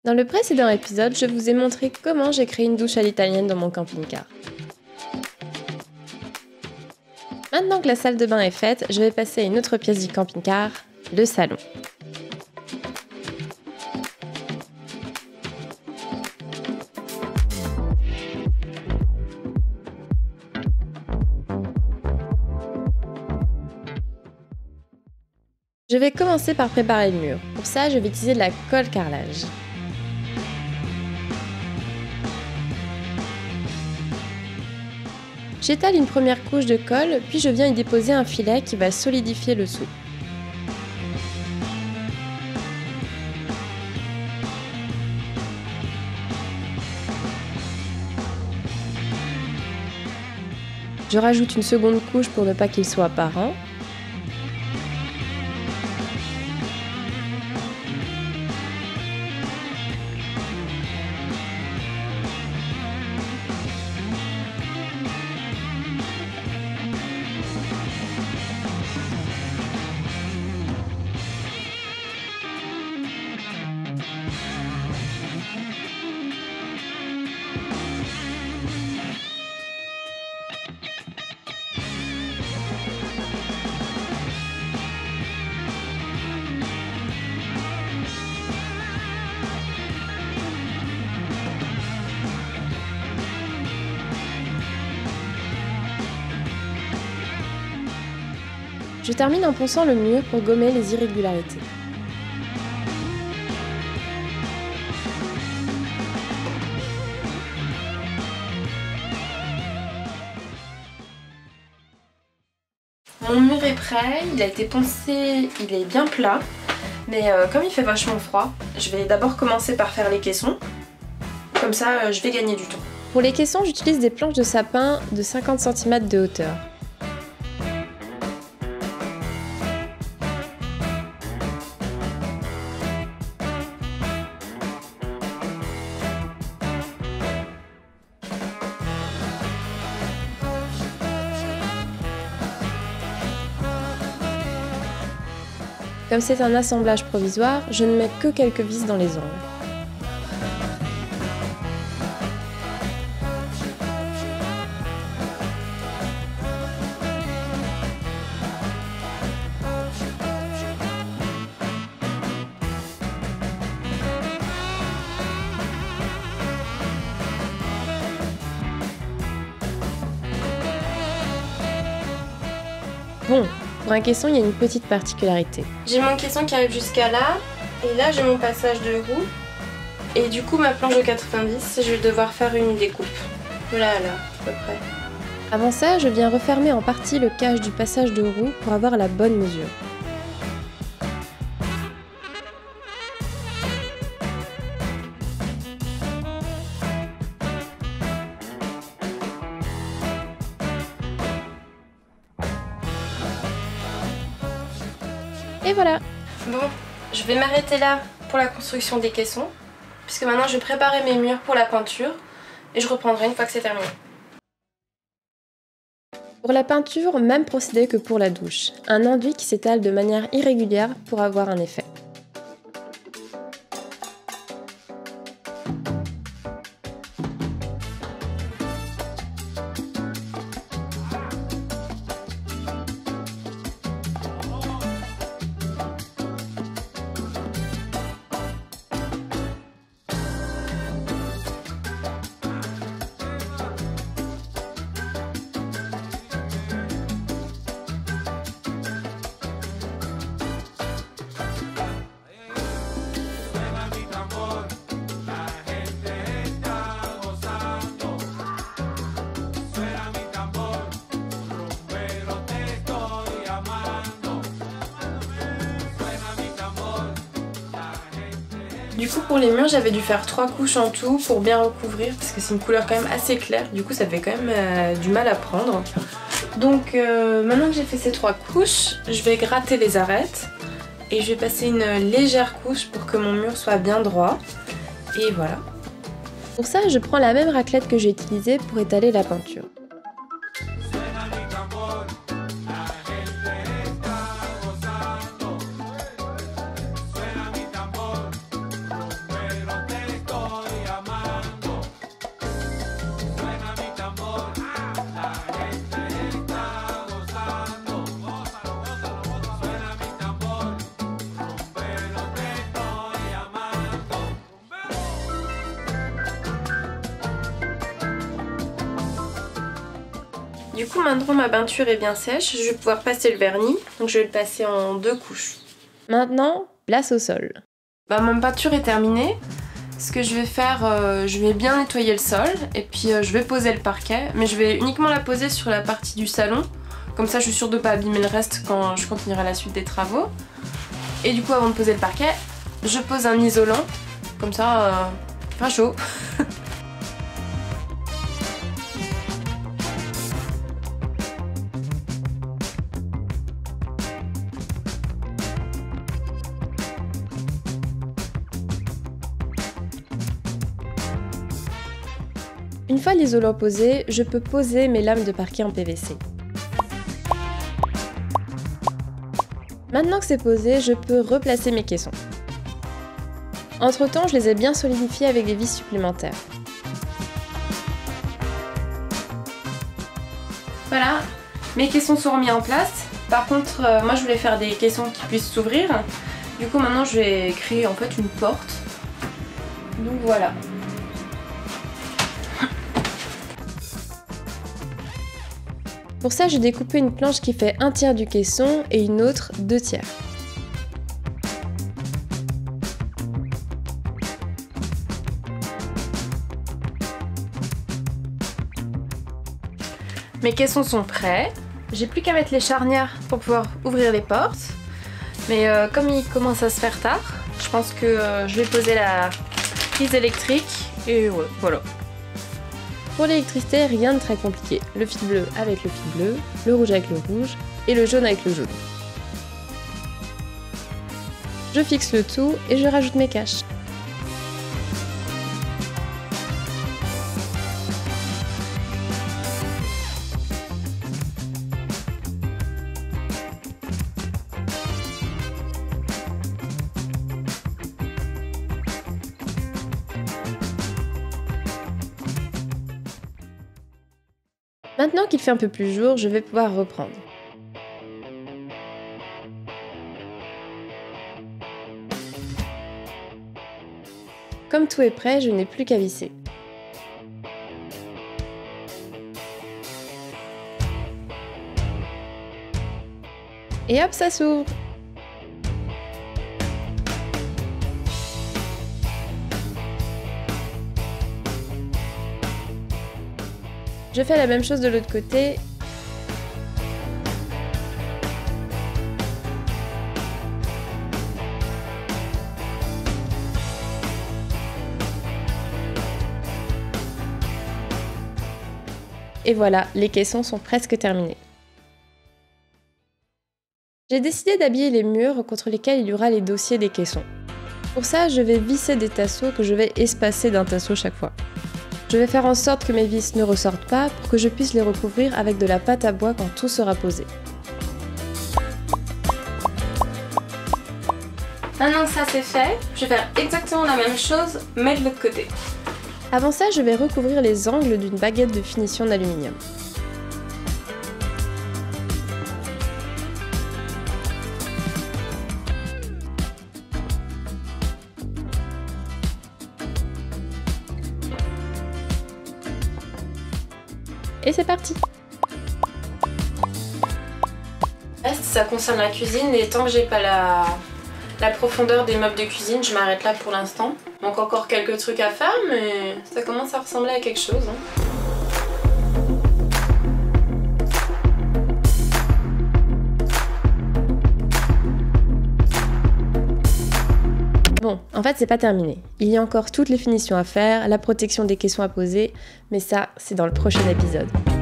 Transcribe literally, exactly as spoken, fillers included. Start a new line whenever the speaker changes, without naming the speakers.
Dans le précédent épisode, je vous ai montré comment j'ai créé une douche à l'italienne dans mon camping-car. Maintenant que la salle de bain est faite, je vais passer à une autre pièce du camping-car, le salon. Je vais commencer par préparer le mur. Pour ça, je vais utiliser de la colle carrelage. J'étale une première couche de colle, puis je viens y déposer un filet qui va solidifier le sou. Je rajoute une seconde couche pour ne pas qu'il soit apparent. Je termine en ponçant le mur pour gommer les irrégularités. Mon mur est prêt, il a été poncé, il est bien plat, mais euh, comme il fait vachement froid, je vais d'abord commencer par faire les caissons, comme ça euh, je vais gagner du temps. Pour les caissons, j'utilise des planches de sapin de cinquante centimètres de hauteur. Comme c'est un assemblage provisoire, je ne mets que quelques vis dans les angles. Bon, pour un caisson, il y a une petite particularité. J'ai mon caisson qui arrive jusqu'à là, et là j'ai mon passage de roue. Et du coup ma planche de quatre-vingt-dix, je vais devoir faire une découpe. Voilà, là, à peu près. Avant ça, je viens refermer en partie le cache du passage de roue pour avoir la bonne mesure. Et voilà. Bon, je vais m'arrêter là pour la construction des caissons, puisque maintenant je vais préparer mes murs pour la peinture, et je reprendrai une fois que c'est terminé. Pour la peinture, même procédé que pour la douche. Un enduit qui s'étale de manière irrégulière pour avoir un effet. Du coup pour les murs j'avais dû faire trois couches en tout pour bien recouvrir parce que c'est une couleur quand même assez claire, du coup ça fait quand même euh, du mal à prendre. Donc euh, maintenant que j'ai fait ces trois couches, je vais gratter les arêtes et je vais passer une légère couche pour que mon mur soit bien droit. Et voilà. Pour ça je prends la même raclette que j'ai utilisée pour étaler la peinture. Du coup maintenant ma peinture est bien sèche, je vais pouvoir passer le vernis, donc je vais le passer en deux couches.
Maintenant, place au sol.
Bah, ma peinture est terminée. Ce que je vais faire, euh, je vais bien nettoyer le sol et puis euh, je vais poser le parquet, mais je vais uniquement la poser sur la partie du salon, comme ça je suis sûre de ne pas abîmer le reste quand je continuerai la suite des travaux. Et du coup avant de poser le parquet, je pose un isolant, comme ça euh, il fera chaud.
Une fois l'isolant posé, je peux poser mes lames de parquet en P V C. Maintenant que c'est posé, je peux replacer mes caissons. Entre temps, je les ai bien solidifiés avec des vis supplémentaires.
Voilà, mes caissons sont remis en place. Par contre, euh, moi je voulais faire des caissons qui puissent s'ouvrir. Du coup maintenant je vais créer en fait une porte. Donc voilà.
Pour ça, j'ai découpé une planche qui fait un tiers du caisson et une autre deux tiers.
Mes caissons sont prêts. J'ai plus qu'à mettre les charnières pour pouvoir ouvrir les portes. Mais euh, comme il commence à se faire tard, je pense que euh, je vais poser la prise électrique et ouais, voilà.
Pour l'électricité, rien de très compliqué. Le fil bleu avec le fil bleu, le rouge avec le rouge et le jaune avec le jaune. Je fixe le tout et je rajoute mes caches. Maintenant qu'il fait un peu plus jour, je vais pouvoir reprendre. Comme tout est prêt, je n'ai plus qu'à visser. Et hop, ça s'ouvre! Je fais la même chose de l'autre côté. Et voilà, les caissons sont presque terminés. J'ai décidé d'habiller les murs contre lesquels il y aura les dossiers des caissons. Pour ça, je vais visser des tasseaux que je vais espacer d'un tasseau chaque fois. Je vais faire en sorte que mes vis ne ressortent pas pour que je puisse les recouvrir avec de la pâte à bois quand tout sera posé.
Maintenant que ça c'est fait, je vais faire exactement la même chose, mais de l'autre côté.
Avant ça, je vais recouvrir les angles d'une baguette de finition d'aluminium. Et c'est parti!
Reste, ça concerne la cuisine et tant que j'ai pas la, la profondeur des meubles de cuisine, je m'arrête là pour l'instant. Donc encore quelques trucs à faire, mais ça commence à ressembler à quelque chose. Hein.
Bon, en fait c'est pas terminé. Il y a encore toutes les finitions à faire, la protection des caissons à poser, mais ça c'est dans le prochain épisode.